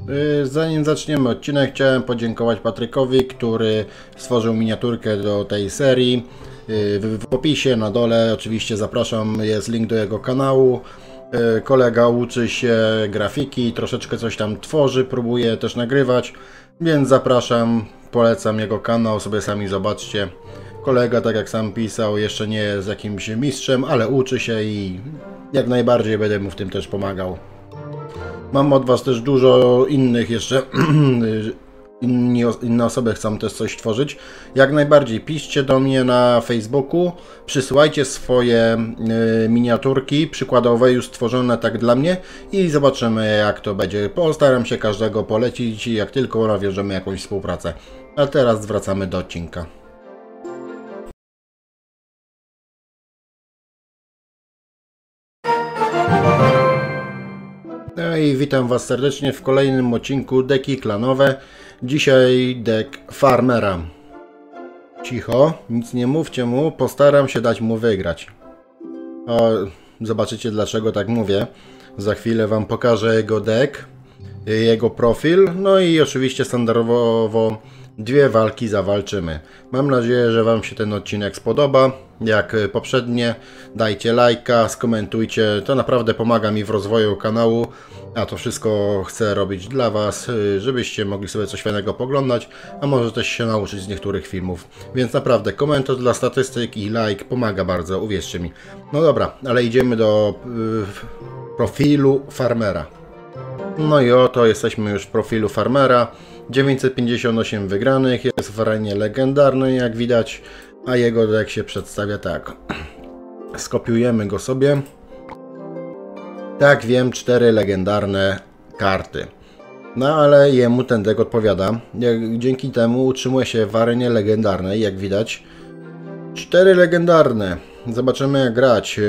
Zanim zaczniemy odcinek, chciałem podziękować Patrykowi, który stworzył miniaturkę do tej serii. W opisie na dole oczywiście zapraszam, jest link do jego kanału. Kolega uczy się grafiki, troszeczkę coś tam tworzy, próbuje też nagrywać, więc zapraszam, polecam jego kanał, sobie sami zobaczcie. Kolega, tak jak sam pisał, jeszcze nie jest jakimś mistrzem, ale uczy się i jak najbardziej będę mu w tym też pomagał. Mam od Was też dużo innych jeszcze, inne osoby chcą też coś tworzyć. Jak najbardziej piszcie do mnie na Facebooku, przysyłajcie swoje miniaturki przykładowe już stworzone tak dla mnie i zobaczymy, jak to będzie. Postaram się każdego polecić, jak tylko nawiążemy jakąś współpracę. A teraz wracamy do odcinka. No i witam Was serdecznie w kolejnym odcinku Deki klanowe. Dzisiaj deck Farmera. Cicho, nic nie mówcie mu, postaram się dać mu wygrać. Zobaczycie dlaczego tak mówię. Za chwilę Wam pokażę jego deck, jego profil, no i oczywiście standardowo dwie walki zawalczymy. Mam nadzieję, że Wam się ten odcinek spodoba. Jak poprzednie, dajcie lajka, skomentujcie, to naprawdę pomaga mi w rozwoju kanału, a to wszystko chcę robić dla Was, żebyście mogli sobie coś fajnego poglądać, a może też się nauczyć z niektórych filmów. Więc naprawdę komentarz dla statystyk i like pomaga bardzo, uwierzcie mi. No dobra, ale idziemy do profilu Farmera. No i oto jesteśmy już w profilu Farmera. 958 wygranych, jest w arenie legendarnej jak widać, a jego deck się przedstawia tak. Skopiujemy go sobie. Tak, wiem, 4 legendarne karty. No ale jemu ten deck odpowiada. Dzięki temu utrzymuje się w arenie legendarnej, jak widać. 4 legendarne. Zobaczymy jak grać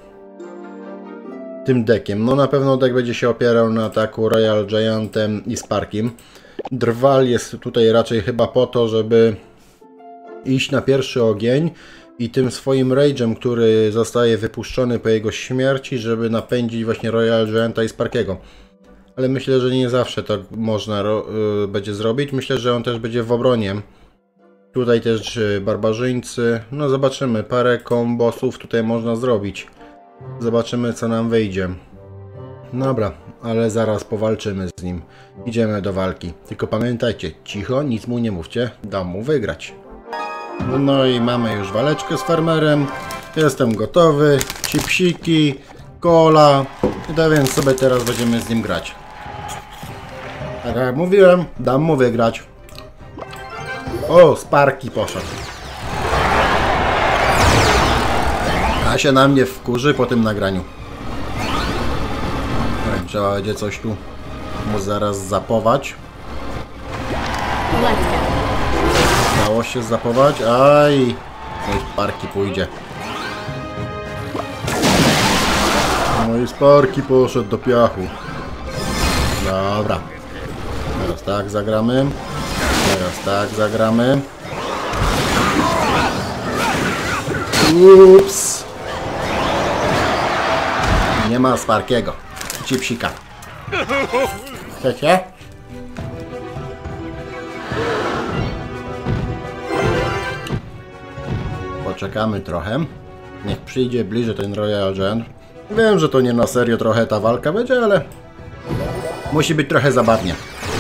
tym deckiem. No na pewno deck będzie się opierał na ataku Royal Giantem i Sparkiem. Drwal jest tutaj raczej chyba po to, żeby iść na pierwszy ogień i tym swoim rage'em, który zostaje wypuszczony po jego śmierci, żeby napędzić właśnie Royal Gianta i Sparkiego. Ale myślę, że nie zawsze to można będzie zrobić. Myślę, że on też będzie w obronie. Tutaj też barbarzyńcy. No zobaczymy, parę kombosów tutaj można zrobić. Zobaczymy co nam wyjdzie. Dobra, ale zaraz powalczymy z nim. Idziemy do walki. Tylko pamiętajcie, cicho, nic mu nie mówcie, dam mu wygrać. No i mamy już waleczkę z Farmerem. Jestem gotowy. Chipsiki, cola. No więc sobie teraz będziemy z nim grać. Tak jak mówiłem, dam mu wygrać. O, Sparki poszedł. A się na mnie wkurzy po tym nagraniu. Trzeba będzie coś tu mu zaraz zapować. Dało się zapować. Aj! No i Sparki pójdzie. No i Sparki poszedł do piachu. Dobra. Teraz tak zagramy. Teraz tak zagramy. Ups! Nie ma Sparkiego. Chipsika. Chcecie? Poczekamy trochę. Niech przyjdzie bliżej ten Royal Giant. Wiem, że to nie na serio trochę ta walka będzie, ale musi być trochę zabawnie.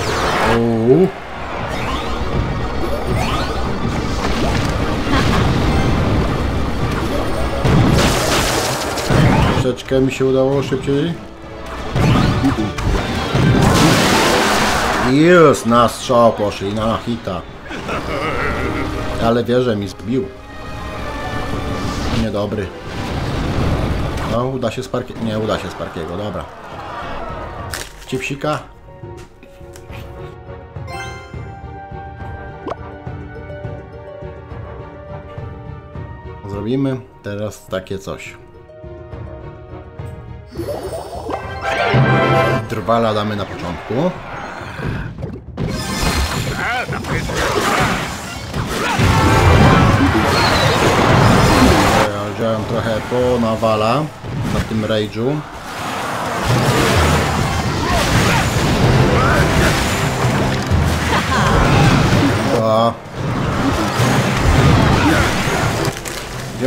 Troszeczkę mi się udało szybciej. Jest, na strzał poszli, na hita. Ale wierzę mi zbił. Niedobry. No, uda się Sparkiego. Nie uda się Sparkiego, dobra. Chipsika. Zrobimy teraz takie coś. Drwala damy na początku. Wziąłem trochę ponawala na tym rage'u.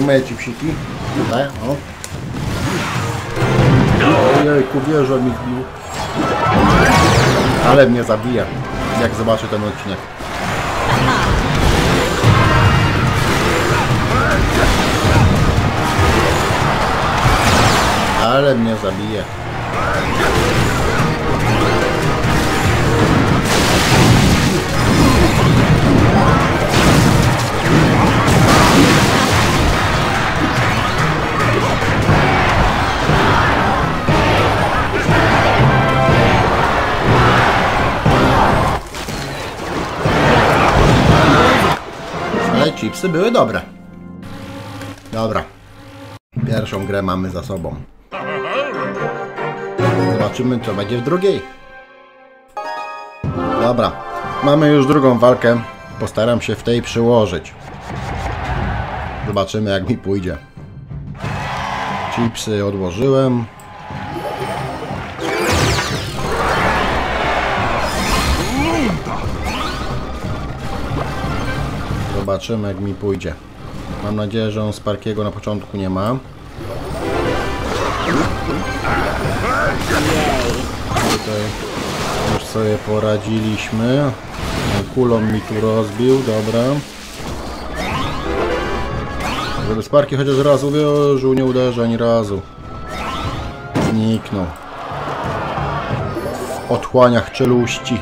moje chipsiki. Tutaj, o. Ojejku, wieża mi zbił. Ale mnie zabija, jak zobaczę ten odcinek. Ale mnie zabije. Ale chipsy były dobre. Dobra. Pierwszą grę mamy za sobą. Zobaczymy, co będzie w drugiej. Dobra. Mamy już drugą walkę. Postaram się w tej przyłożyć. Zobaczymy, jak mi pójdzie. Chipsy odłożyłem. Zobaczymy, jak mi pójdzie. Mam nadzieję, że on Sparkiego na początku nie ma. Tutaj już sobie poradziliśmy. Kulą mi tu rozbił, dobra. Żeby Sparki chociaż raz uwierzył, nie uderzy ani razu. Zniknął. W otchłaniach czeluści.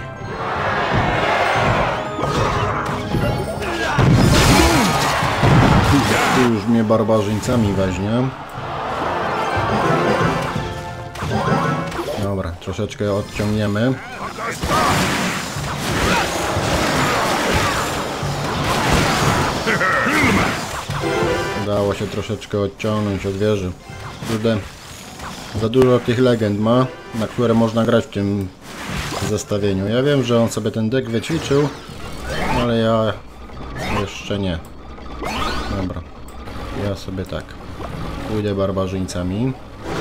Tu już mnie barbarzyńcami weźmie. Dobra, troszeczkę odciągniemy. Udało się troszeczkę odciągnąć od wieży. Kurde, za dużo tych legend ma, na które można grać w tym zestawieniu. Ja wiem, że on sobie ten deck wyćwiczył, ale ja jeszcze nie. Dobra, ja sobie tak pójdę barbarzyńcami.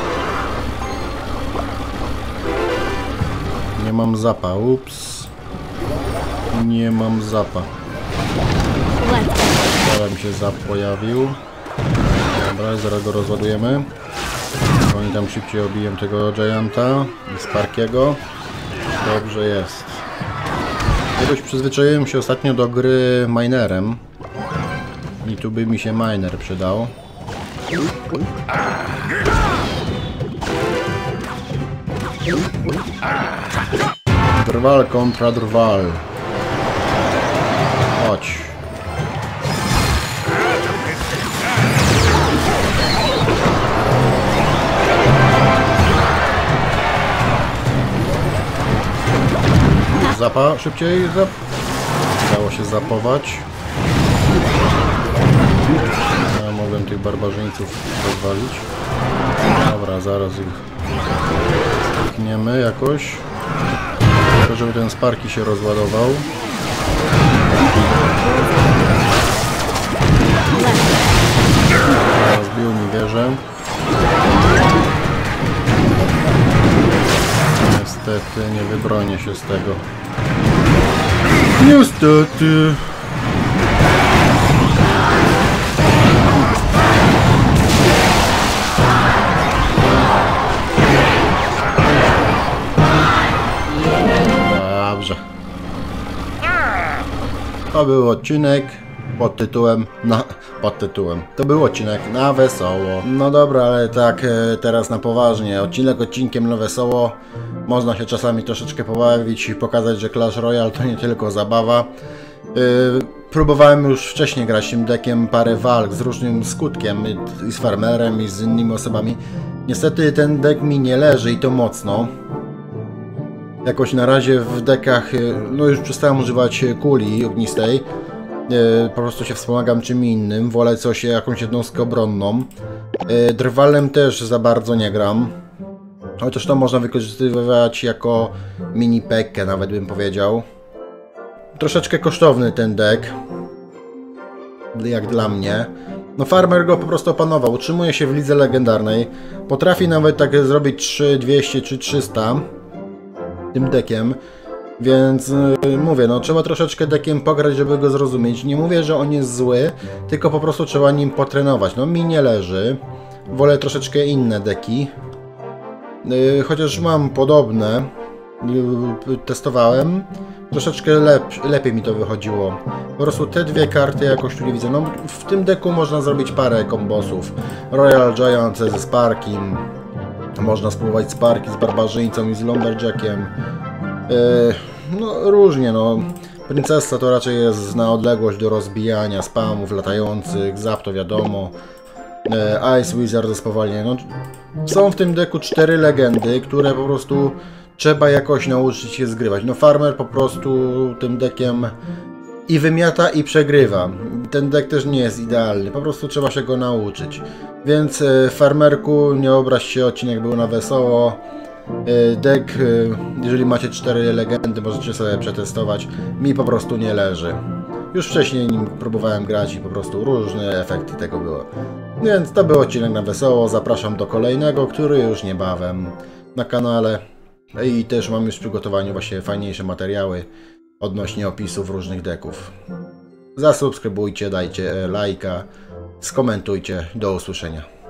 Nie mam zapa, ups. Nie mam zapa. Teraz mi się zap pojawił. Dobra, zaraz go rozładujemy. Oni tam szybciej obiją tego Gianta i Sparkiego. Dobrze jest. Jakoś przyzwyczaiłem się ostatnio do gry minerem. I tu by mi się miner przydał. Drwal kontra drwal. Chodź. Zapa, szybciej zap. Dało się zapować. Ja mogłem tych barbarzyńców rozwalić. Dobra, zaraz ich stukniemy jakoś. Tylko żeby ten Sparki się rozładował. Zbił mi wieżę. Niestety nie wybronię się z tego. Niestety. Dobrze. To był odcinek pod tytułem to był odcinek na wesoło. No dobra, ale tak teraz na poważnie. Odcinek odcinkiem na wesoło. Można się czasami troszeczkę pobawić i pokazać, że Clash Royale to nie tylko zabawa. Próbowałem już wcześniej grać tym deckiem parę walk z różnym skutkiem i z farmerem i z innymi osobami. Niestety ten deck mi nie leży i to mocno. Jakoś na razie w deckach, no już przestałem używać kuli ognistej. Po prostu się wspomagam czym innym, wolę coś, jakąś jednostkę obronną. Drwalem też za bardzo nie gram. Chociaż to można wykorzystywać jako mini pekkę, nawet bym powiedział. Troszeczkę kosztowny ten deck. Jak dla mnie. No farmer go po prostu opanował. Utrzymuje się w lidze legendarnej. Potrafi nawet tak zrobić 3200 czy 300 tym deckiem. Więc mówię, no trzeba troszeczkę dekiem pograć, żeby go zrozumieć. Nie mówię, że on jest zły, tylko po prostu trzeba nim potrenować. No mi nie leży. Wolę troszeczkę inne deki. Chociaż mam podobne. Testowałem. Troszeczkę lepiej mi to wychodziło. Po prostu te dwie karty jakoś tu nie widzę. No w tym deku można zrobić parę kombosów. Royal Giant ze Sparkiem. Można spróbować Sparki z Barbarzyńcą i z Lumberjackiem. No różnie, no. Princessa to raczej jest na odległość do rozbijania spamów latających, zap to wiadomo. Ice Wizard ze spowalnieniem. No, są w tym deku 4 legendy, które po prostu trzeba jakoś nauczyć się zgrywać. No Farmer po prostu tym dekiem i wymiata i przegrywa. Ten deck też nie jest idealny, po prostu trzeba się go nauczyć. Więc Farmerku, nie obraź się, odcinek był na wesoło. Deck, jeżeli macie 4 legendy, możecie sobie przetestować. Mi po prostu nie leży. Już wcześniej nim próbowałem grać i po prostu różne efekty tego było. Więc to był odcinek na wesoło. Zapraszam do kolejnego, który już niebawem na kanale. I też mam już w przygotowaniu właśnie fajniejsze materiały odnośnie opisów różnych deków. Zasubskrybujcie, dajcie lajka, skomentujcie. Do usłyszenia.